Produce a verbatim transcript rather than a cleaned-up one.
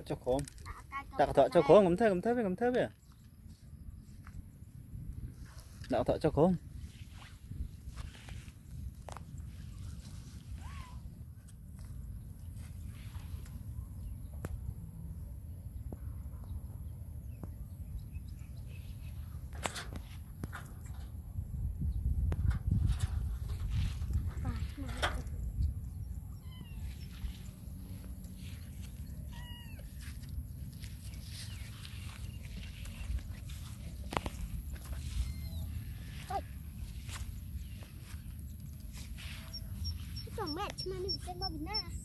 cho khóm đặt thợ cho khóm ngắm thế ngắm thế với ngắm thế với đặt thợ cho khóm Mẹ mà mình sẽ bấm na